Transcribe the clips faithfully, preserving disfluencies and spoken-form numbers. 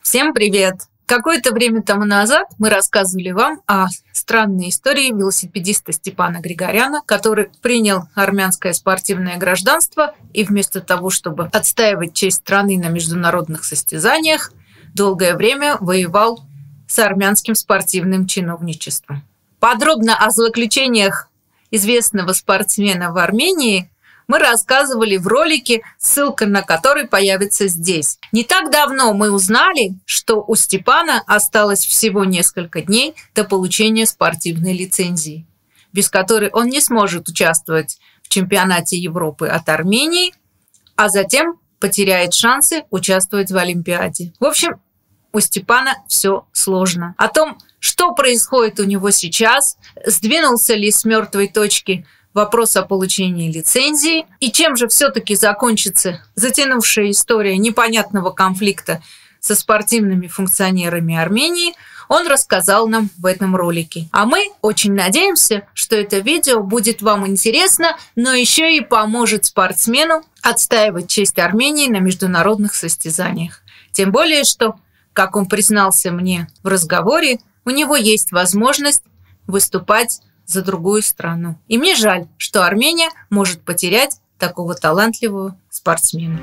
Всем привет! Какое-то время тому назад мы рассказывали вам о странной истории велосипедиста Степана Григоряна, который принял армянское спортивное гражданство и вместо того, чтобы отстаивать честь страны на международных состязаниях, долгое время воевал с армянским спортивным чиновничеством. Подробно о злоключениях известного спортсмена в Армении мы рассказывали в ролике, ссылка на который появится здесь. Не так давно мы узнали, что у Степана осталось всего несколько дней до получения спортивной лицензии, без которой он не сможет участвовать в чемпионате Европы от Армении, а затем потеряет шансы участвовать в Олимпиаде. В общем, у Степана все сложно. О том, что происходит у него сейчас, сдвинулся ли с мертвой точки вопрос о получении лицензии и чем же все-таки закончится затянувшая история непонятного конфликта со спортивными функционерами Армении, он рассказал нам в этом ролике. А мы очень надеемся, что это видео будет вам интересно, но еще и поможет спортсмену отстаивать честь Армении на международных состязаниях. Тем более, что, как он признался мне в разговоре, у него есть возможность выступать за другую страну. И мне жаль, что Армения может потерять такого талантливого спортсмена.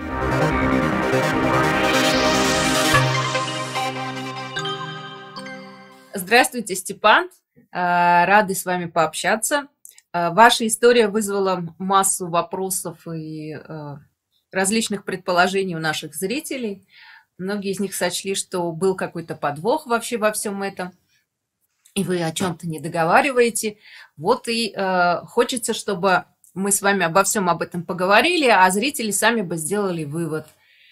Здравствуйте, Степан. Рады с вами пообщаться. Ваша история вызвала массу вопросов и различных предположений у наших зрителей. Многие из них сочли, что был какой-то подвох вообще во всем этом, и вы о чем-то не договариваете. Вот и э, хочется, чтобы мы с вами обо всем об этом поговорили, а зрители сами бы сделали вывод,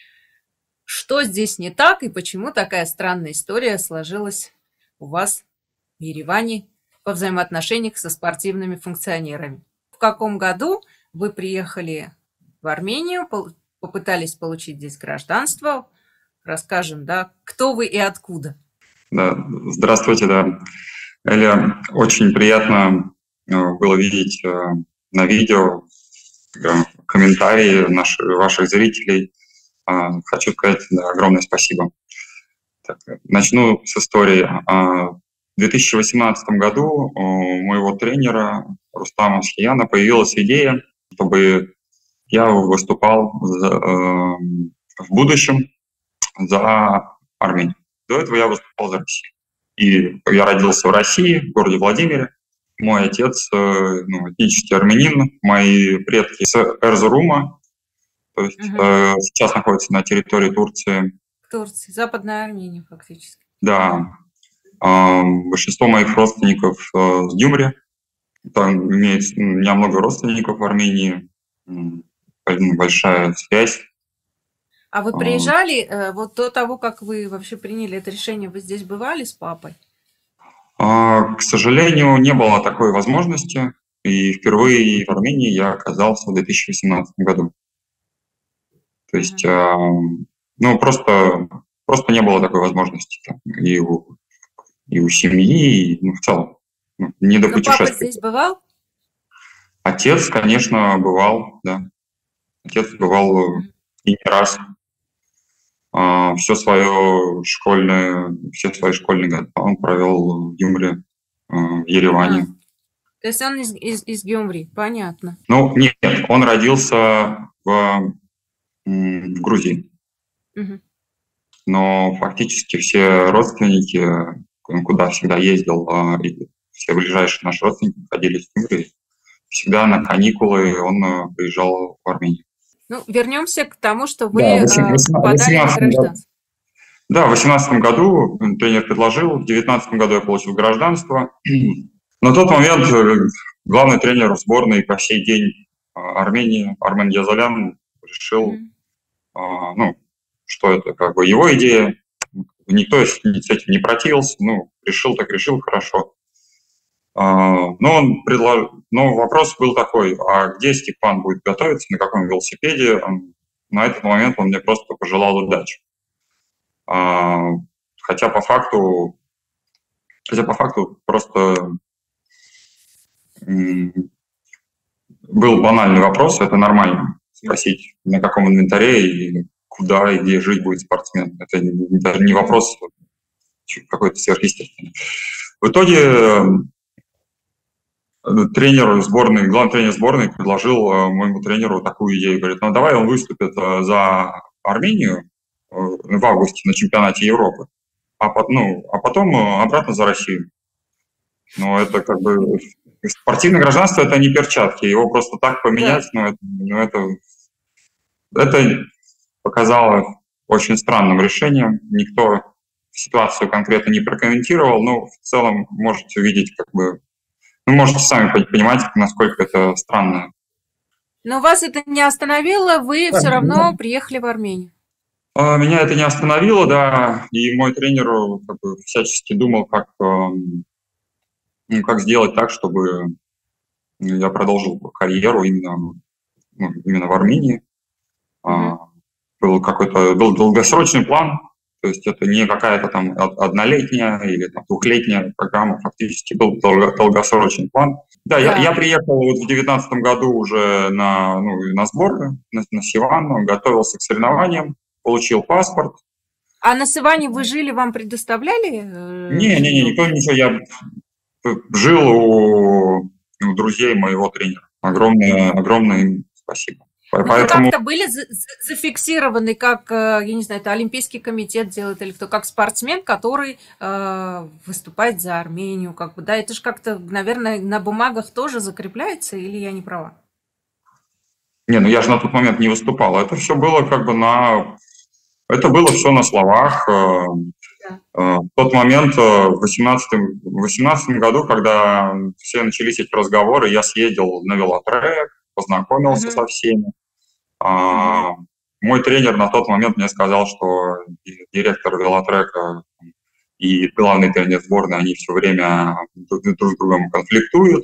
что здесь не так и почему такая странная история сложилась у вас в Ереване во взаимоотношениях со спортивными функционерами. В каком году вы приехали в Армению, попытались получить здесь гражданство? Расскажем, да, кто вы и откуда? Да, здравствуйте, да. Эля, очень приятно было видеть на видео комментарии наших, ваших зрителей. Хочу сказать да, огромное спасибо. Так, начну с истории. В две тысячи восемнадцатом году у моего тренера Рустама Схияна появилась идея, чтобы я выступал за, в будущем за Армению. До этого я выступал за Россию. И я родился в России, в городе Владимире. Мой отец ну, этнический армянин, мои предки с Эрзурума, то есть угу. э, сейчас находятся на территории Турции. Турции, Западная Армения фактически. Да. Э, большинство моих родственников э, с Гюмри. Там имеет, у меня много родственников в Армении, большая связь. А вы приезжали, э, вот до того, как вы вообще приняли это решение, вы здесь бывали с папой? К сожалению, не было такой возможности, и впервые в Армении я оказался в две тысячи восемнадцатом году. То есть, mm-hmm. ну, просто, просто не было такой возможности там, и, у, и у семьи, и ну, в целом, ну, не до путешествия. Папа здесь бывал? Отец, конечно, бывал, да. Отец бывал mm-hmm. и не раз. Uh, все свое школьное, все свои школьные годы он провел в Гюмри, uh, в Ереване. А, то есть он из, из, из Гюмри, понятно. Ну, нет, он родился в, в Грузии. Угу. Но фактически все родственники, куда всегда ездил, и все ближайшие наши родственники находились в Гюмри, всегда на каникулы он приезжал в Армению. Ну, вернемся к тому, что вы да, подали на гражданство. Да, в две тысячи восемнадцатом году тренер предложил, в две тысячи девятнадцатом году я получил гражданство. На тот момент главный тренер сборной по сей день Армении, Армен Язалян, решил, mm-hmm. ну, что это как бы его идея. Никто с этим не противился, ну, решил так решил, хорошо. Но, он предлож... Но вопрос был такой, а где Степан будет готовиться, на каком велосипеде? На этот момент он мне просто пожелал удачи. Хотя по факту, хотя по факту просто был банальный вопрос, это нормально спросить, на каком инвентаре и куда и где жить будет спортсмен. Это даже не вопрос какой-то сверхъестественный. В итоге тренер сборной, главный тренер сборной предложил моему тренеру такую идею. Говорит, ну давай он выступит за Армению в августе на чемпионате Европы, а, ну, а потом обратно за Россию. Но это как бы... Спортивное гражданство – это не перчатки. Его просто так поменять, да. но, это, но это, это показалось очень странным решением. Никто ситуацию конкретно не прокомментировал, но в целом можете увидеть, как бы... Ну, можете сами понимать, насколько это странно. Но вас это не остановило, вы да, все равно да. приехали в Армению. Меня это не остановило, да, и мой тренер как бы всячески думал, как, ну, как сделать так, чтобы я продолжил карьеру именно, ну, именно в Армении. Mm-hmm. Был какой-то был долгосрочный план, то есть это не какая-то там однолетняя или там, двухлетняя программа, фактически был долгосрочный план. Да, yeah. я, я приехал вот в две тысячи девятнадцатом году уже на, ну, на сборы, на, на Сиван, готовился к соревнованиям, получил паспорт. А на Сиване вы жили, вам предоставляли? Не-не-не, никто ничего, я жил у, у друзей моего тренера. Огромное, огромное им спасибо. Ну, Поэтому... Вы как-то были зафиксированы, как, я не знаю, это Олимпийский комитет делает или кто, как спортсмен, который э, выступает за Армению, как бы, да, это же как-то, наверное, на бумагах тоже закрепляется, или я не права? Не, ну я же на тот момент не выступал, это все было как бы на... Это было все на словах. Да. В тот момент, в две тысячи восемнадцатом году, когда все начались эти разговоры, я съездил на велотрек, познакомился mm-hmm. со всеми. Mm-hmm. Мой тренер на тот момент мне сказал, что директор велотрека и главный тренер сборной, они все время друг с другом конфликтуют.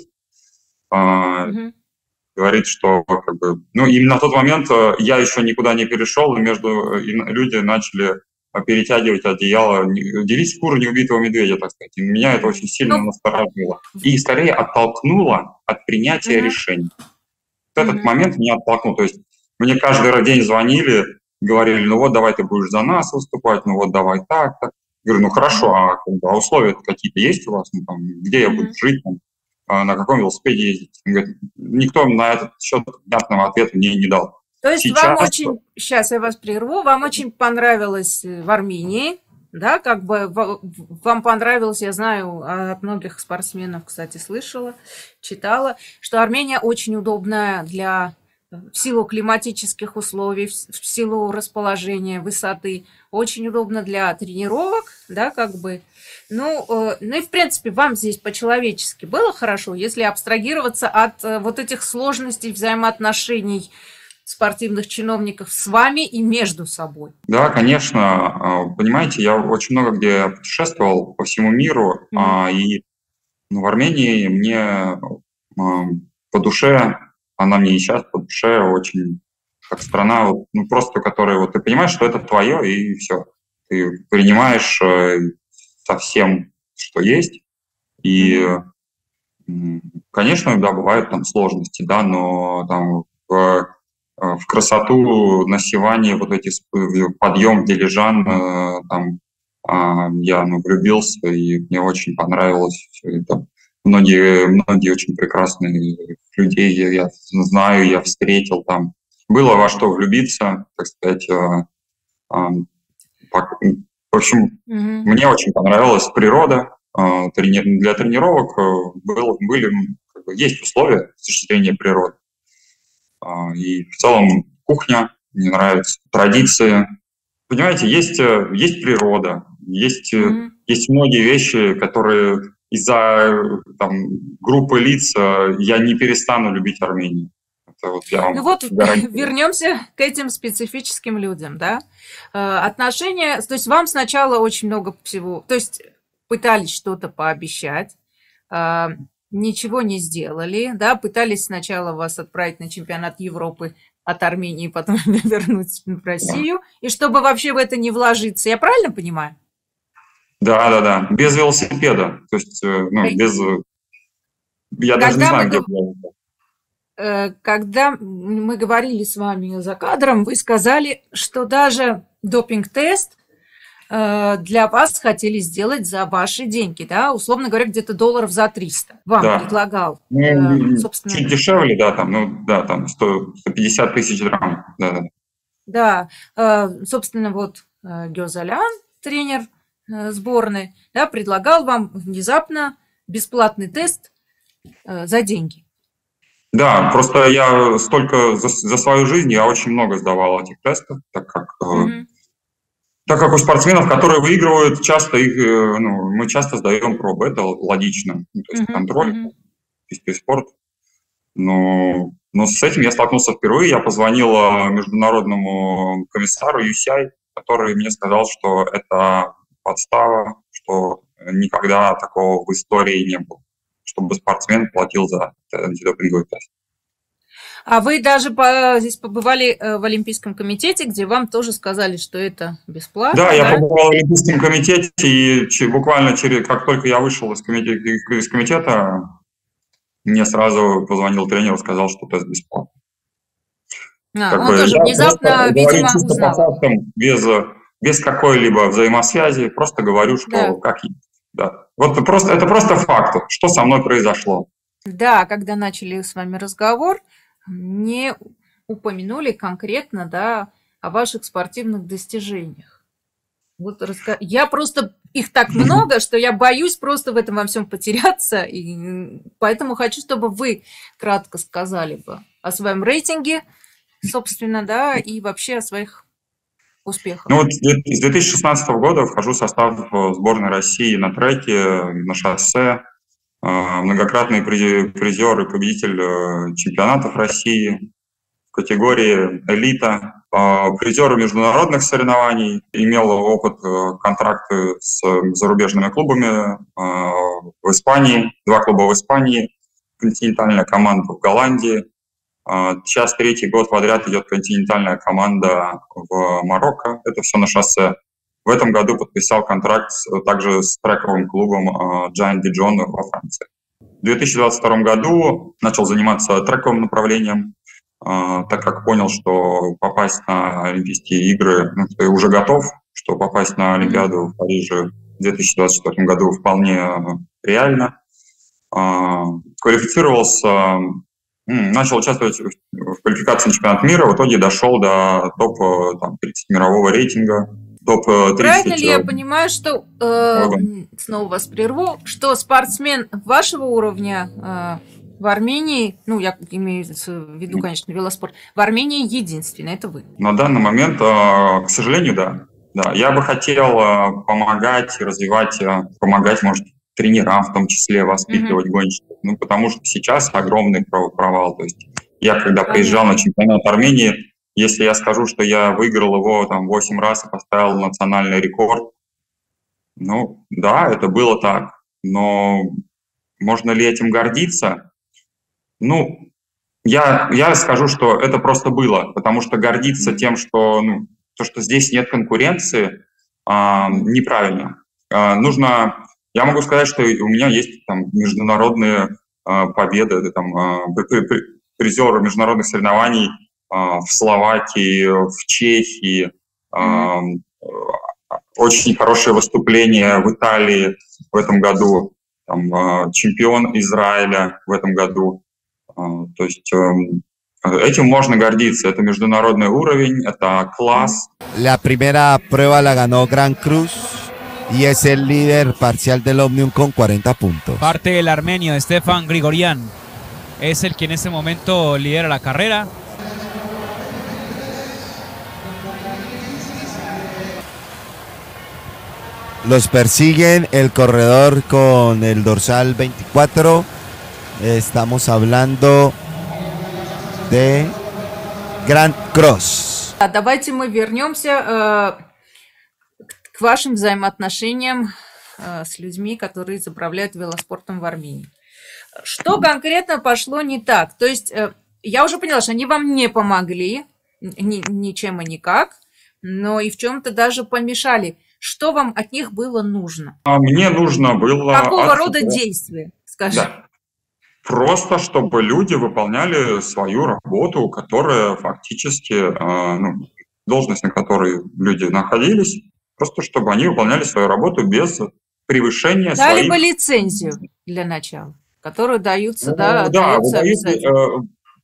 Mm-hmm. Говорит, что как бы, ну, именно на тот момент я еще никуда не перешел, и между и люди начали перетягивать одеяло, делить шкуру неубитого медведя, так сказать. И меня это очень сильно ну, насторожило. И скорее оттолкнуло от принятия mm-hmm. решений. В этот mm-hmm. момент меня оттолкнул. То есть мне каждый день звонили, говорили, ну вот давай ты будешь за нас выступать, ну вот давай так, так. Я говорю, ну хорошо, а, а условия какие-то есть у вас? Ну, там, где я mm-hmm. буду жить? Там, на каком велосипеде ездить. Говорит, никто на этот счет внятного ответа мне не дал. То есть сейчас... вам очень, сейчас я вас прерву, вам очень понравилось в Армении, да, как бы вам понравилось, я знаю, от многих спортсменов, кстати, слышала, читала, что Армения очень удобная для, в силу климатических условий, в силу расположения, высоты, очень удобно для тренировок, да, как бы. Ну, э, ну и, в принципе, вам здесь по-человечески было хорошо, если абстрагироваться от э, вот этих сложностей взаимоотношений спортивных чиновников с вами и между собой. Да, конечно. Понимаете, я очень много где путешествовал по всему миру, mm-hmm. и ну, в Армении мне по душе, она мне и сейчас по душе очень, как страна, ну, просто которая, вот ты понимаешь, что это твое, и все. Ты принимаешь со всем, что есть. И, mm-hmm. конечно, да, бывают там сложности, да, но там в, в красоту на Сиване, вот эти подъем Дилижан, там я ну, влюбился, и мне очень понравилось все это. Многие, многие очень прекрасные людей я знаю, я встретил там. Было во что влюбиться, так сказать. В общем, mm-hmm. мне очень понравилась природа. Для тренировок был, были, есть условия с точки зрения природы. И в целом кухня мне нравится, традиции. Понимаете, есть, есть природа, есть, mm-hmm. есть многие вещи, которые из-за там, группы лиц я не перестану любить Армению. Вот ну вот вернемся к этим специфическим людям, да. Отношения, то есть вам сначала очень много всего, то есть пытались что-то пообещать, ничего не сделали, да, пытались сначала вас отправить на чемпионат Европы от Армении, потом вернуть в Россию, и чтобы вообще в это не вложиться, я правильно понимаю? Да, да, да, без велосипеда, то есть, ну, без, я Когда даже не знаю, где было. э, когда мы говорили с вами за кадром, вы сказали, что даже допинг-тест э, для вас хотели сделать за ваши деньги, да, условно говоря, где-то долларов за триста. Вам Да. предлагал, Ну, э, собственно... чуть дешевле, да, там, ну, да, там сто, сто пятьдесят тысяч драм, да, да. Да, э, собственно, вот э, Гёзалян, тренер э, сборной, да, предлагал вам внезапно бесплатный тест э, за деньги. Да, просто я столько за, за свою жизнь, я очень много сдавал этих тестов, так как, Мгм. э, так как у спортсменов, которые выигрывают, часто их, э, ну, мы часто сдаем пробы, это логично, ну, то есть Мгм. контроль, Мгм. физический спорт. Но, но с этим я столкнулся впервые. Я позвонил э, международному комиссару ю си ай, который мне сказал, что это подстава, что никогда такого в истории не было, чтобы спортсмен платил за антидопинговый тест. А вы даже по- здесь побывали э, в Олимпийском комитете, где вам тоже сказали, что это бесплатно, Да, я да? побывал в Олимпийском комитете, и че- буквально через, как только я вышел из комитета, из комитета, мне сразу позвонил тренер и сказал, что тест бесплатный. А, Как он бы тоже я внезапно, просто говорю видимо, чисто по узнал. фактам, без, без какой-либо взаимосвязи, просто говорю, что Да. как есть. Да. Вот просто, это просто факт, что со мной произошло. Да, когда начали с вами разговор, не упомянули конкретно, да, о ваших спортивных достижениях. Вот раска- Я просто их так много, что я боюсь просто в этом во всем потеряться, и м, поэтому хочу, чтобы вы кратко сказали бы о своем рейтинге, собственно, да, и вообще о своих успехах. Ну вот с две тысячи шестнадцатого года вхожу в состав э, сборной России на треке, на шоссе, э, многократный приз- призер и победитель э, чемпионатов России в категории элита, э, призер международных соревнований, имел опыт э, контракты с зарубежными клубами э, в Испании, два клуба в Испании, континентальная команда в Голландии. Э, Сейчас третий год подряд идет континентальная команда в Марокко, это все на шоссе. В этом году подписал контракт с- также с трековым клубом э, Giant Dijon во Франции. В две тысячи двадцать втором году начал заниматься трековым направлением, а, так как понял, что попасть на Олимпийские игры, ну, что я уже готов, что попасть на Олимпиаду в Париже в две тысячи двадцать четвёртом году вполне э, реально. А, Квалифицировался, м, начал участвовать в в квалификации на чемпионат мира, в итоге дошел до топ там, тридцать мирового рейтинга, топ Правильно тридцать. ли я понимаю, что, э, м, снова вас прерву, что спортсмен вашего уровня э, в Армении, ну, я имею в виду, конечно, велоспорт, в Армении единственный, это вы? На данный момент, э, к сожалению, да. Да, я бы хотел э, помогать и развивать, э, помогать, может, тренерам в том числе, воспитывать гонщиков. Ну, потому что сейчас огромный пров- провал. То есть я, когда приезжал на Понятно. чемпионат Армении, если я скажу, что я выиграл его там восемь раз и поставил национальный рекорд, ну, да, это было так. Но можно ли этим гордиться? Ну, я, я скажу, что это просто было, потому что гордиться Мгм. тем, что, ну, то, что здесь нет конкуренции, а, Мгм. неправильно. А, нужно, я могу сказать, что у меня есть там международные а, победы, это, там, а, при- при- призеры международных соревнований а, в Словакии, в Чехии, Мгм. а, очень хорошее выступление в Италии в этом году, там, а, чемпион Израиля в этом году. А, То есть эм, этим можно гордиться. Это международный уровень, это класс. La primera prueba la ganó Gran Cruz y es el líder parcial del Omnium con cuarenta puntos. Parte del armenio Stefan Grigorian es el que en este momento lidera la carrera. Los persiguen el corredor con el dorsal veinticuatro. Estamos hablando de Grand Cross. А давайте мы вернемся э, к к вашим взаимоотношениям э, с людьми, которые заправляют велоспортом в Армении. Что конкретно пошло не так? То есть э, я уже поняла, что они вам не помогли ни- ничем и никак, но и в чем-то даже помешали. Что вам от них было нужно? А мне нужно было... Какого от- рода действия, скажем? Да. Просто чтобы люди выполняли свою работу, которая фактически, э, ну, должность, на которой люди находились, просто чтобы они выполняли свою работу без превышения Дали своих... бы лицензию для начала, которую даются, Ну, да, да, дается выдают, обязательно. э,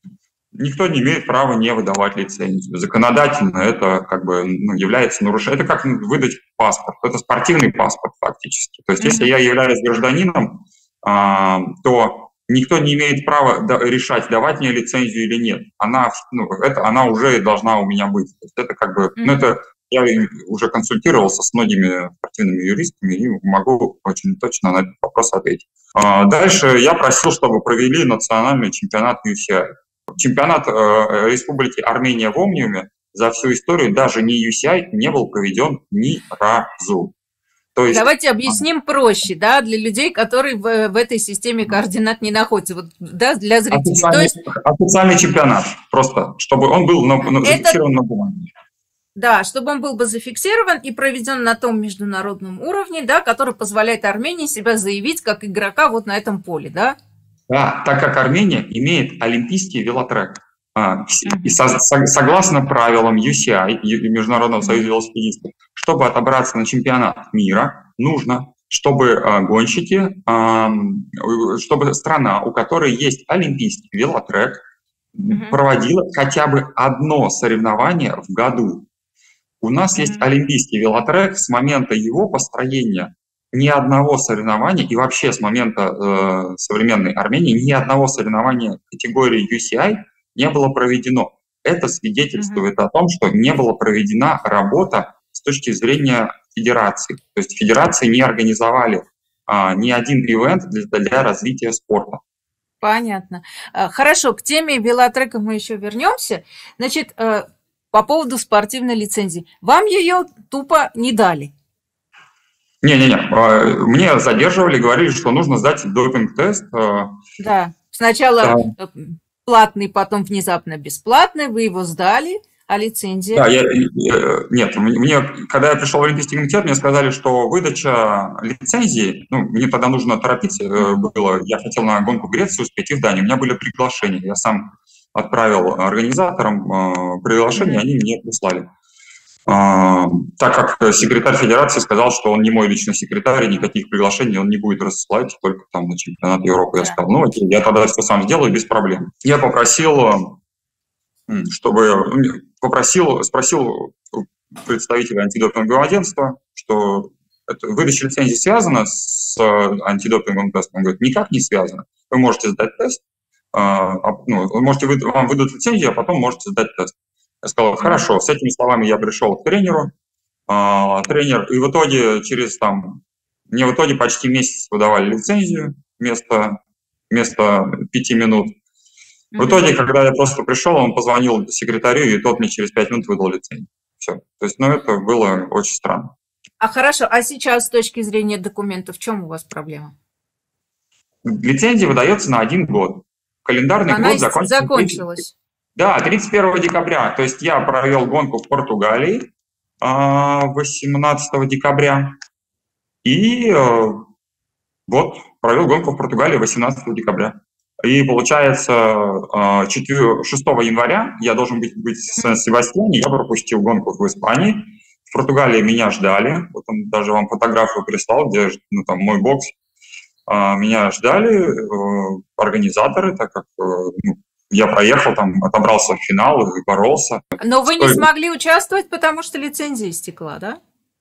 никто не имеет права не выдавать лицензию. Законодательно это как бы ну, является нарушением. Это как выдать паспорт. Это спортивный паспорт фактически. То есть если Мгм. я являюсь гражданином, а, то никто не имеет права да- решать, давать мне лицензию или нет. Она, ну, это, она уже должна у меня быть. То есть это как бы, ну, Мгм. это я уже консультировался с многими спортивными юристами и могу очень точно на этот вопрос ответить. А, Дальше я просил, чтобы провели национальный чемпионат ю си ай. Чемпионат э, Республики Армения в Омниуме за всю историю даже не ю си ай не был проведен ни разу. То есть Давайте объясним проще, да, для людей, которые в, в этой системе координат не находятся, вот, да, для зрителей. То официальный, есть, официальный чемпионат, просто, чтобы он был на, на, это, зафиксирован на бумаге. да, чтобы он был бы зафиксирован и проведен на том международном уровне, да, который позволяет Армении себя заявить как игрока вот на этом поле, да? Да, так как Армения имеет олимпийский велотрек. А, и Мгм. со- со- согласно правилам ю си ай, Ю- Международного Мгм. союза велосипедистов, чтобы отобраться на чемпионат мира, нужно, чтобы а, гонщики, ам, э, чтобы страна, у которой есть олимпийский велотрек, Мгм. проводила хотя бы одно соревнование в году. У нас есть Мгм. олимпийский велотрек, с момента его построения ни одного соревнования, и вообще с момента э, современной Армении ни одного соревнования категории ю си ай не было проведено. Это Мгм. свидетельствует о том, что не была проведена работа с точки зрения федерации. То есть федерации не организовали а, ни один ивент для, для развития спорта. Понятно. А, Хорошо, к теме велотрека мы еще вернемся. Значит, э, по поводу спортивной лицензии. Вам ее тупо не дали. Не-не-не, э, мне задерживали, говорили, что нужно сдать допинг-тест. э, Да, сначала да. э, платный, потом внезапно бесплатный, вы его сдали, а лицензия? Да, я, э, нет, мне, когда я пришел в Олимпийский комитет, мне сказали, что выдача лицензии, ну, мне тогда нужно торопиться э, было, я хотел на гонку в Греции успеть и в Данию, у меня были приглашения, я сам отправил организаторам э, приглашения, Мгм. они мне прислали. А, так как секретарь федерации сказал, что он не мой личный секретарь, и никаких приглашений он не будет рассылать, только там на чемпионат Европы. Я Да. сказал, ну окей, я тогда все сам сделаю без проблем. Я попросил, м, чтобы попросил, спросил у представителя антидопингового агентства, что это, выдача лицензии связана с э, антидопинговым тестом. Он говорит, никак не связано. Вы можете сдать тест, а, а, ну, вы можете, вы- вам выдадут лицензию, а потом можете сдать тест. Я сказал, хорошо, с этими словами я пришел к тренеру, а, тренер, и в итоге через там, мне в итоге почти месяц выдавали лицензию вместо, вместо пяти минут. В Мгм. итоге, когда я просто пришел, он позвонил секретарю, и тот мне через пять минут выдал лицензию. Все. То есть, ну, это было очень странно. А хорошо, а сейчас с точки зрения документов, в чем у вас проблема? Лицензия выдается на один год. Календарный Она год ис- закончился. закончилась. Да, тридцать первого декабря. То есть я провел гонку в Португалии а, восемнадцатого декабря. И э, вот провел гонку в Португалии восемнадцатого декабря. И получается, э, четвёр- шестого января я должен быть, быть в Сан-Себастьяне. Я пропустил гонку в Испании. В Португалии меня ждали. Вот он даже вам фотографию прислал, где ну, там мой бокс. А, Меня ждали э, организаторы, так как э, ну, я проехал, там, отобрался в финал и боролся. Но вы не Что- смогли участвовать, потому что лицензия истекла, да?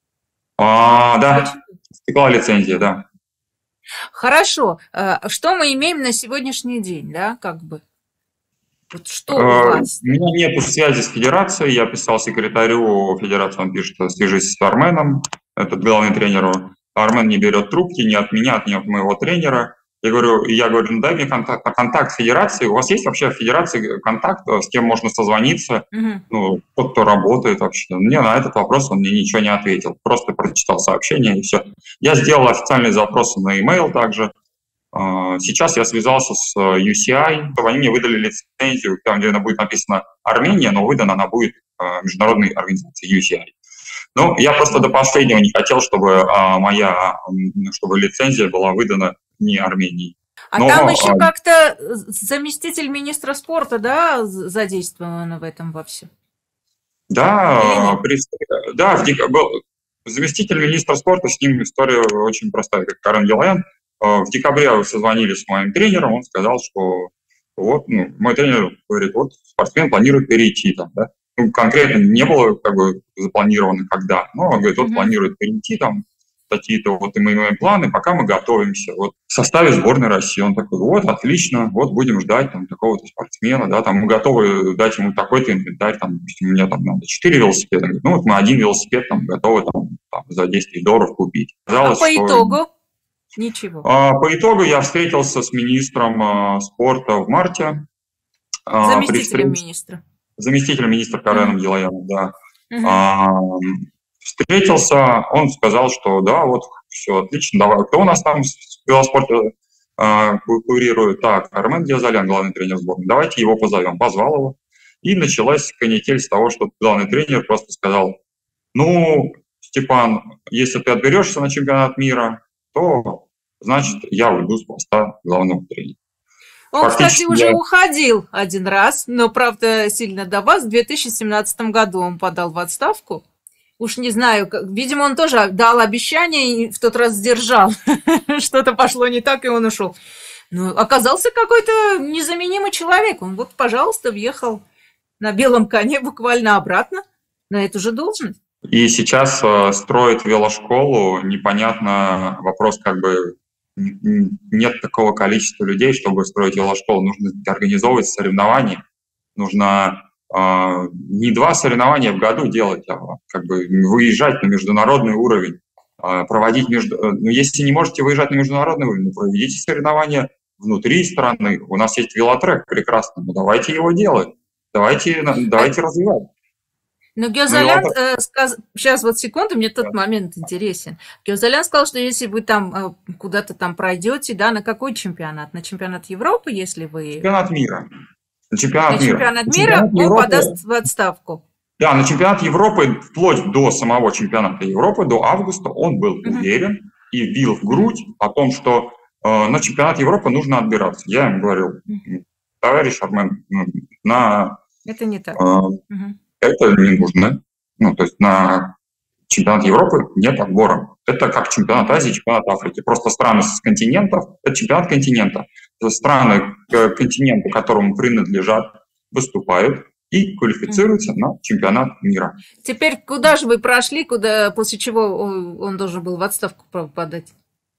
А, да, Почему? стекла лицензия, да. Хорошо. э, Что мы имеем на сегодняшний день, да, как бы? Вот что у Э, вас? У меня нет связи с федерацией. Я писал секретарю федерации, он пишет, свяжись с Арменом, этот главный тренер. Армен не берет трубки ни от меня, ни от моего тренера. Я говорю, я говорю, ну дай мне контакт, контакт федерации. У вас есть вообще в федерации контакт, с кем можно созвониться? Мгм. Ну, тот, кто работает вообще. Мне на этот вопрос он мне ничего не ответил. Просто прочитал сообщение и все. Я сделал официальные запросы на e-mail также. А, Сейчас я связался с ю си ай, чтобы они мне выдали лицензию, там, где она будет написано Армения, но выдана она будет а, международной организацией ю си ай. Ну, я просто до последнего не хотел, чтобы а, моя, м, чтобы лицензия была выдана не Армении. А Но, там еще а, как-то заместитель министра спорта, да, задействован в этом во всем? Или Да, нет? при, да, в дек- был заместитель министра спорта, с ним история очень простая, как Карен Гелаян. В декабре созвонились с моим тренером, он сказал, что вот, ну, мой тренер говорит, вот спортсмен планирует перейти там, да. Ну, конкретно не было как бы запланировано когда, но он говорит, вот Мгм. планирует перейти там, такие-то вот и мои планы, пока мы готовимся. Вот в составе сборной России. Он такой, вот, отлично, вот будем ждать там такого-то спортсмена, да, там мы готовы дать ему такой-то инвентарь, там, допустим, мне там надо четыре велосипеда. Говорит, ну вот мы один велосипед там готовы там, там, за десять тысяч долларов купить. А Казалось, по что... итогу? Ничего. А, по итогу я встретился с министром а, спорта в марте. а, при Заместителем встрече министра. заместителем министра Кареном Мгм. Гелаяном, да. Мгм. А, встретился, он сказал, что да, вот все отлично, давай. Кто у нас там с велоспорта а, ку- курирует? Так, Армен Гиязалян, главный тренер сборной. Давайте его позовем. Позвал его. И началась канитель с того, что главный тренер просто сказал, ну, Степан, если ты отберешься на чемпионат мира, то, значит, я уйду с поста главного тренера. Он, кстати, Фактически уже я... уходил один раз, но, правда, сильно до вас. В две тысячи семнадцатом году он подал в отставку. Уж не знаю, как- видимо, он тоже дал обещание и в тот раз сдержал. Что-то пошло не так, и он ушел. Но оказался какой-то незаменимый человек. Он вот, пожалуйста, въехал на белом коне буквально обратно на эту же должность. И сейчас э, строить велошколу, непонятно, вопрос как бы н- н- нет такого количества людей, чтобы строить велошколу. Нужно организовывать соревнования. Нужно э, не два соревнования в году делать, а как бы выезжать на международный уровень, э, проводить между... э, Ну, если не можете выезжать на международный уровень, ну, проведите соревнования внутри страны. У нас есть велотрек прекрасный, ну давайте его делать. Давайте, на- А давайте развивать. Но Ну, Геозалян, велотрек, э, сказ... сейчас вот секунду, мне да. тот момент интересен. Геозалян сказал, что если вы там э, куда-то там пройдете, да, на какой чемпионат? На чемпионат Европы, если вы... Чемпионат мира. На На чемпионат мира. чемпионат На мира чемпионат он Европы, подаст в отставку. да, на чемпионат Европы вплоть до самого чемпионата Европы, до августа, он был Мгм. уверен и бил в Мгм. грудь о том, что э, на чемпионат Европы нужно отбираться. Я ему говорил, Мгм. товарищ Армен, ну, на Это не так. э, Мгм. это не нужно. Ну, то есть на чемпионат Европы нет отбора. Это как чемпионат Мгм. Азии, чемпионат Африки. Просто страны с континентов, это чемпионат континента. Это страны к континенту, которому принадлежат, выступают и Мгм. квалифицируются на чемпионат мира. Теперь куда же вы прошли, куда, после чего он он должен был в отставку про- подать?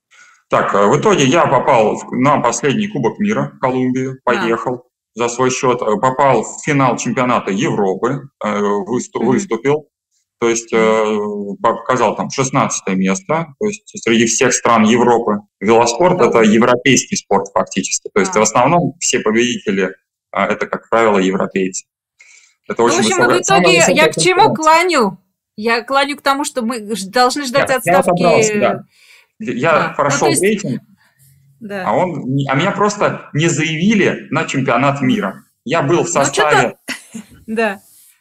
Так, э, в итоге я попал в- на последний Кубок мира в Колумбию, А, поехал за свой счет, э, попал в финал чемпионата Европы, э, высту- мгм. выступил, то есть Мгм. э, показал там шестнадцатое место, то есть среди всех стран Европы. Велоспорт – Ого. это европейский спорт фактически, то есть в А. основном все победители – это, как правило, европейцы. Это Ну, в очень общем, высокая, в самая итоге высокая я к чему конкуренция. клоню? Я клоню к тому, что мы ж- должны ждать Я, я разобрался, отставки. да. Я А, ну то прошел есть, рейтинг, а да. он, не- а меня просто не заявили на чемпионат Мгм. мира. Я был в Ну, что-то, составе, да,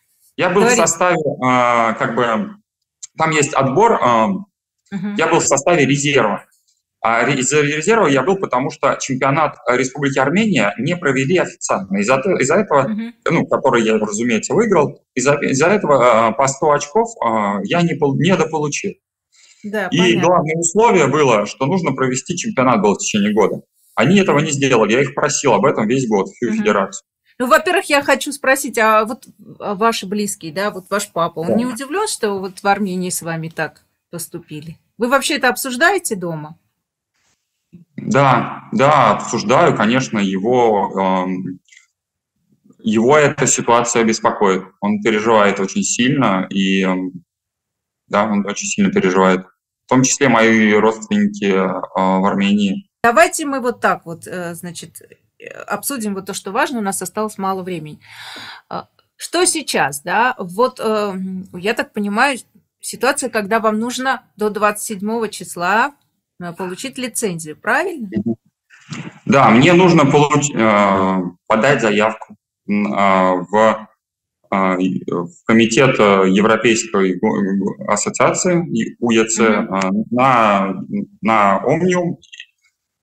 я был в говорите. составе, а, как бы, там есть отбор, а, Мгм. я был в составе резерва. А ре- из резерва я был, потому что чемпионат Республики Армения не провели официально. Из-за те- из-за этого, Мгм. ну, который я, разумеется, выиграл, из-за, из-за этого а, по сто очков а, я не пол- недополучил. Да, И понятно. главное условие было, что нужно провести чемпионат был в течение года. Они этого не сделали, я их просил об этом весь год, всю Мгм. федерацию. Ну, во-первых, я хочу спросить, а вот а ваши близкие, да, вот ваш папа, он Да. не удивлен, что вот в Армении с вами так поступили? Вы вообще это обсуждаете дома? Да, да, обсуждаю, конечно, его, эм, его эта ситуация беспокоит. Он переживает очень сильно, и эм, да, он очень сильно переживает. В том числе мои родственники э, в Армении. Давайте мы вот так вот, э, значит, э, обсудим вот то, что важно, у нас осталось мало времени. А, Что сейчас, да? Вот э, я так понимаю, ситуация, когда вам нужно до двадцать седьмого числа э, получить лицензию, правильно? Да, мне нужно получ- э, подать заявку м, э, в, э, в комитет э, Европейской го- го- ассоциации и УЕЦ Мгм. э, на, на Омниум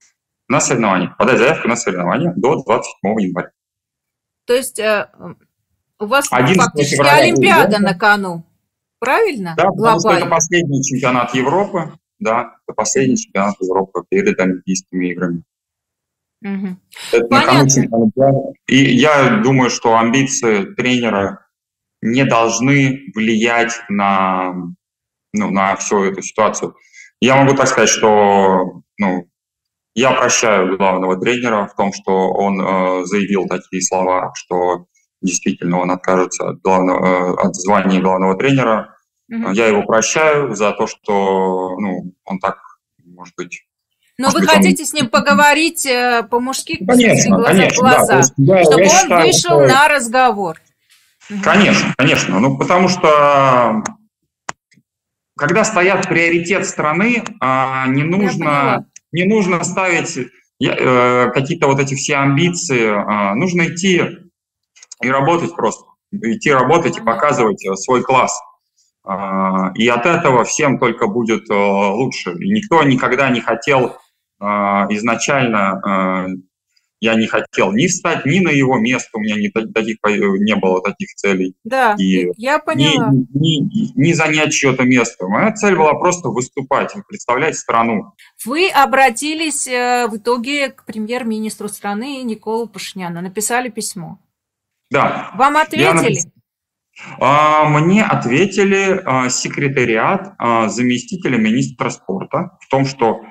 на соревнования, подать заявку на соревнования до двадцать седьмого января. То есть э, у вас одиннадцатого фактически февраля Олимпиада будет, на кону, правильно? да, потому что это Глобально. последний чемпионат Европы, да, это последний чемпионат Европы перед Олимпийскими играми. Угу. Это на кону чемпионата. И я думаю, что амбиции тренера не должны влиять на, ну, на всю эту ситуацию. Я могу так сказать, что, ну, я прощаю главного тренера в том, что он э, заявил такие слова, что действительно он откажется от, главного, э, от звания главного тренера. Mm-hmm. Я его прощаю за то, что, ну, он так, может быть... Но может вы быть, хотите он... с ним поговорить э, по-мужски, конечно, глаза конечно, в глаза, да, я, чтобы я он считаю, вышел что... на разговор? Конечно, конечно. Ну, потому что... Когда стоят приоритет страны, не нужно, не нужно ставить какие-то вот эти все амбиции, нужно идти и работать просто, идти работать и показывать свой класс. И от этого всем только будет лучше. И никто никогда не хотел изначально... Я не хотел ни встать, ни на его место, у меня не, таких, не было таких целей. Да, и я поняла. Ни, ни, ни занять чье-то место. Моя цель была просто выступать, представлять страну. Вы обратились в итоге к премьер-министру страны Николу Пашиняну, написали письмо. Да. Вам ответили? Мне ответили секретариат заместителя министра спорта в том, что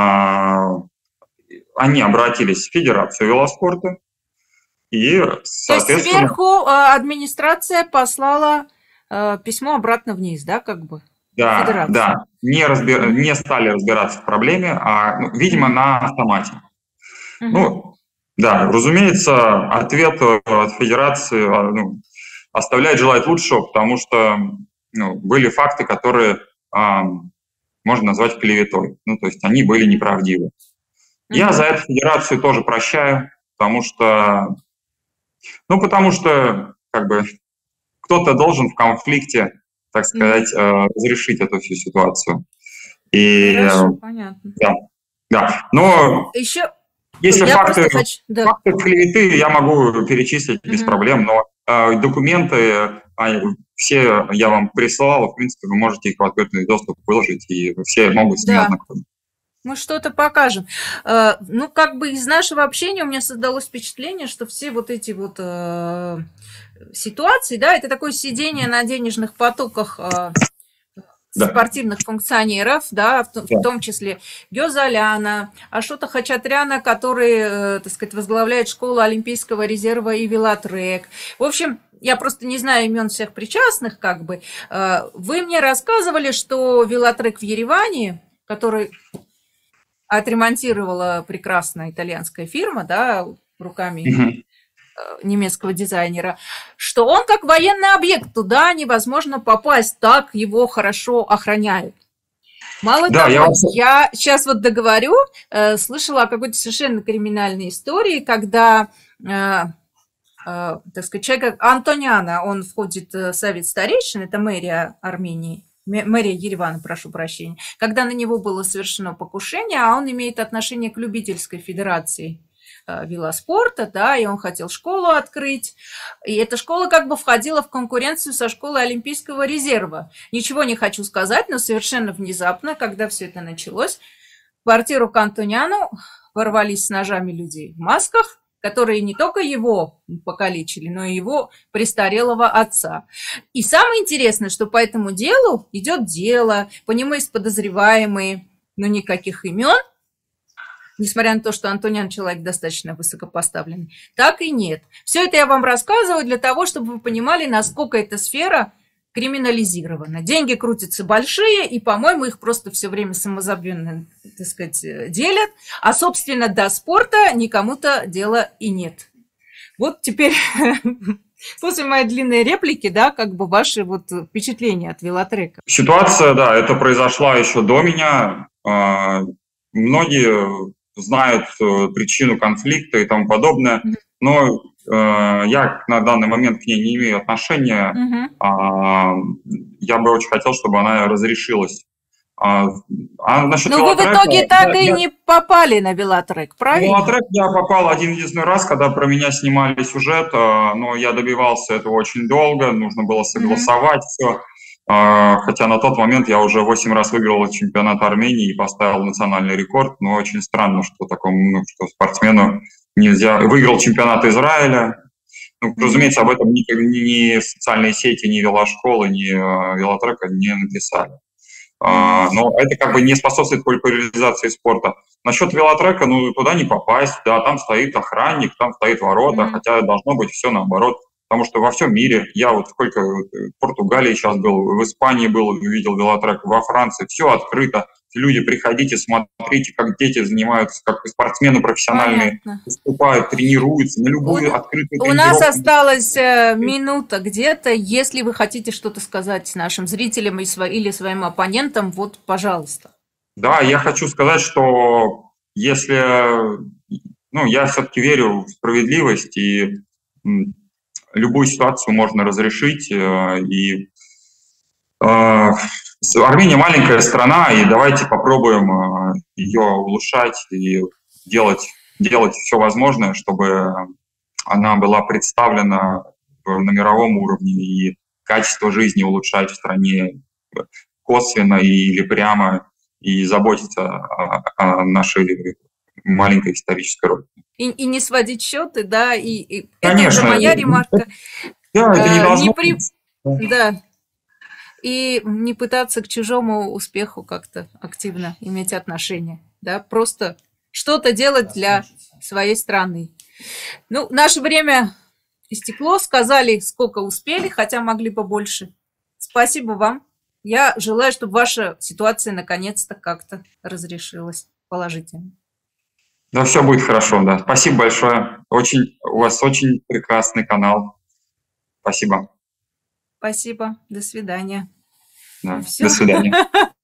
они обратились в Федерацию велоспорта, и, соответственно... То есть сверху администрация послала письмо обратно вниз, да, как бы? Да, Федерацию. да. Не, разбир... mm-hmm. не стали разбираться в проблеме, а, ну, видимо, mm-hmm. на автомате. Mm-hmm. Ну, да, разумеется, ответ от Федерации, ну, оставляет желать лучшего, потому что, ну, были факты, которые а, можно назвать клеветой. Ну, то есть они были неправдивы. Я за это Федерацию тоже прощаю, потому что, ну, потому что, как бы, кто-то должен в конфликте, так сказать, mm-hmm. разрешить эту всю ситуацию. И, Хорошо, понятно. Да, да. Но еще если я факты, хочу... да. факты клеветы, я могу перечислить mm-hmm. без проблем, но э, документы, они, все я вам присылал, в принципе, вы можете их в открытый доступ выложить, и все могут с ними да. ознакомиться. Мы что-то покажем. Э, ну, как бы из нашего общения у меня создалось впечатление, что все вот эти вот э, ситуации, да, это такое сидение на денежных потоках э, да. спортивных функционеров, да, в, да. в том числе Гёзаляна, Ашота Хачатряна, который, э, так сказать, возглавляет школу Олимпийского резерва и велотрек. В общем, я просто не знаю имен всех причастных, как бы. Э, вы мне рассказывали, что велотрек в Ереване, который... отремонтировала прекрасная итальянская фирма, да, руками mm-hmm. немецкого дизайнера, что он как военный объект, туда невозможно попасть, так его хорошо охраняют. Мало да, того, я, вас... я сейчас вот договорю, э, слышала о какой-то совершенно криминальной истории, когда, э, э, так сказать, человек Антоняна, он входит в совет старейшин, это мэрия Армении, мэрия Еревана, прошу прощения, когда на него было совершено покушение, а он имеет отношение к любительской федерации э, велоспорта, да, и он хотел школу открыть, и эта школа как бы входила в конкуренцию со школой Олимпийского резерва. Ничего не хочу сказать, но совершенно внезапно, когда все это началось, в квартиру к Антоняну ворвались с ножами людей в масках, которые не только его покалечили, но и его престарелого отца. И самое интересное, что по этому делу идет дело, по нему есть подозреваемые, но никаких имен, несмотря на то, что Антонян человек достаточно высокопоставленный, так и нет. Все это я вам рассказываю для того, чтобы вы понимали, насколько эта сфера криминализирована. Деньги крутятся большие, и, по-моему, их просто все время самозабвенно, так сказать, делят, а, собственно, до спорта никому-то дела и нет. Вот теперь, после моей длинной реплики, да, как бы ваши вот впечатления от велотрека. Ситуация, да, это произошла еще до меня. Многие знают причину конфликта и тому подобное, но я на данный момент к ней не имею отношения. Uh-huh. Я бы очень хотел, чтобы она разрешилась. А, а насчет Но вы в велотрека, итоге так я, и я, не попали на велотрек, правильно? велотрек я попал один единственный раз, когда про меня снимали сюжет, а, но я добивался этого очень долго, нужно было Мгм. согласовать все. Хотя на тот момент я уже восемь раз выиграл чемпионат Армении и поставил национальный рекорд, но очень странно, что такому, ну, что спортсмену нельзя. Выиграл чемпионат Израиля. Ну, Мгм. разумеется, об этом ни, ни социальные сети, ни велошколы, ни э, велотрека не написали. Мгм. А, но это как бы не способствует популяризации спорта. Насчет велотрека, ну, туда не попасть, да, там стоит охранник, там стоит ворота, Мгм. хотя должно быть все наоборот. Потому что во всем мире, я вот сколько в Португалии сейчас был, в Испании был, видел велотрек, во Франции, все открыто. Люди, приходите, смотрите, как дети занимаются, как спортсмены профессиональные Понятно. выступают, тренируются на У, любую открытую у нас тренировку. осталась э, минута где-то. Если вы хотите что-то сказать нашим зрителям и сво- или своим оппонентам, вот, пожалуйста. Да, я хочу сказать, что если, ну, я все-таки верю в справедливость, и м, любую ситуацию можно разрешить, э, и э, с- Армения маленькая страна, и давайте попробуем э, ее улучшать и делать, делать все возможное, чтобы она была представлена в- на мировом уровне, и качество жизни улучшать в стране косвенно или прямо, и заботиться о, о нашей маленькой исторической родине. И, и не сводить счеты, да, и, и это уже Конечно, моя это, ремарка. да, это не Э, не должно при... быть. Да, и не пытаться к чужому успеху как-то активно иметь отношение, да, просто что-то делать для своей страны. Ну, наше время истекло, сказали, сколько успели, хотя могли побольше. Спасибо вам. Я желаю, чтобы ваша ситуация наконец-то как-то разрешилась положительно. Да, все будет хорошо, да. Спасибо большое. Очень, у вас очень прекрасный канал. Спасибо. Спасибо. До свидания. Да. Все. До свидания.